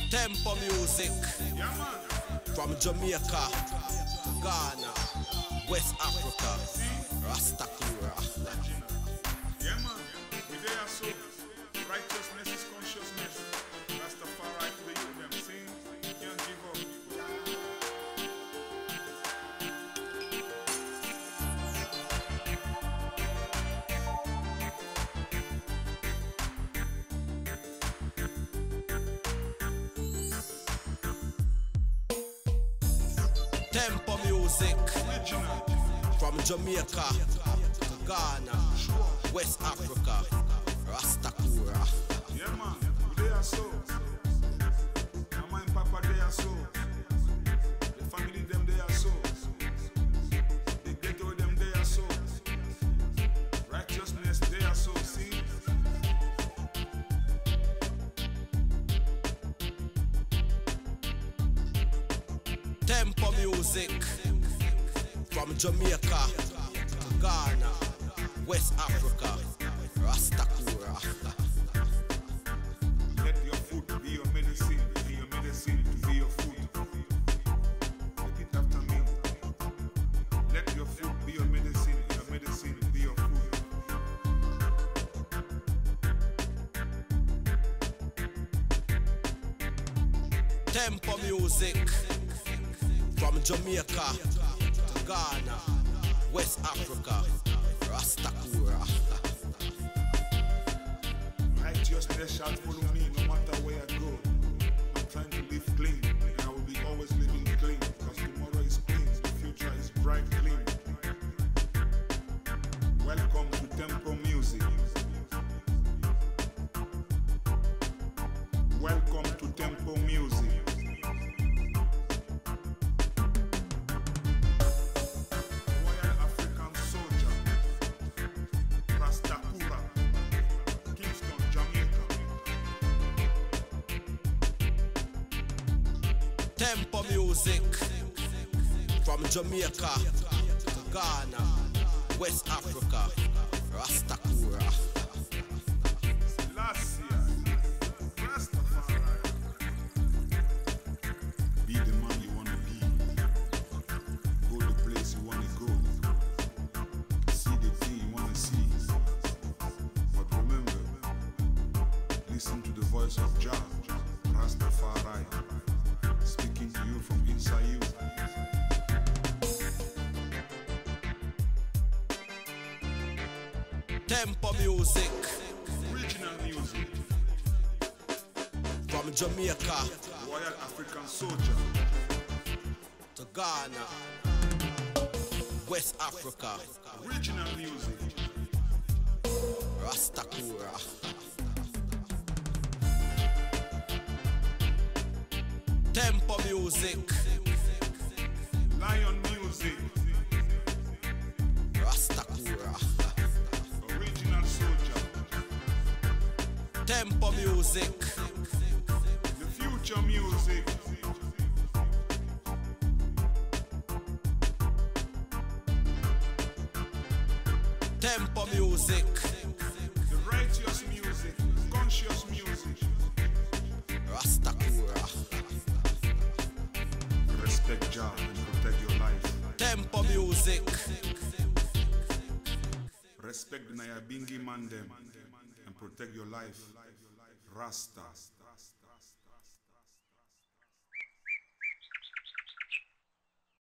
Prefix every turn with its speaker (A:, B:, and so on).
A: Tempo music.
B: Yeah, man.
A: From Jamaica to Ghana, West Africa, Rastakura.
B: Yeah, man. We there so. Righteousness is consciousness. Rastafari to the youth, them sing. Can't give up.
A: Tempo music.
B: Original.
A: From Jamaica to Ghana, West Africa, Rastakura.
B: Yeah, man. We there so. Mama and Papa there so. The family them there so. The ghetto them there so. Righteousness there so. See.
A: Tempo music. From Jamaica to Ghana, West Africa, Rastakura.
B: Let your food be your medicine, and your medicine to be your food. Repeat after me. Let your food be your medicine, and your medicine be your food.
A: Tempo music. From Jamaica to Ghana, West Africa, Rastakura.
B: Righteousness shall follow me no matter where I go. I'm trying to live clean, and I will be always living clean, because tomorrow is clean, the future is bright clean. Welcome to Tempo Music. Welcome to Tempo Music. Royal African Soldier, Rastakura, Kingston, Jamaica.
A: Tempo music. From Jamaica to Ghana, West Africa, Rastakura.
B: Last year, Rastafari. Be the man you wanna be. Go the place you wanna go. See the thing you wanna see. But remember, listen to the voice of Jah, Rastafari, speaking to you from inside you.
A: Tempo music.
B: Original music,
A: From Jamaica
B: Royal African Soldier.
A: to Ghana, West Africa,
B: Original music,
A: Rastakura. Tempo music.
B: Lion music,
A: Rastakura.
B: original soldier.
A: Tempo music.
B: The future music,
A: Tempo music.
B: the righteous music, conscious music.
A: Rastakura.
B: Respect Jah and protect your life.
A: Tempo music.
B: Respect the Nyabingi man them and protect your life. Rasta.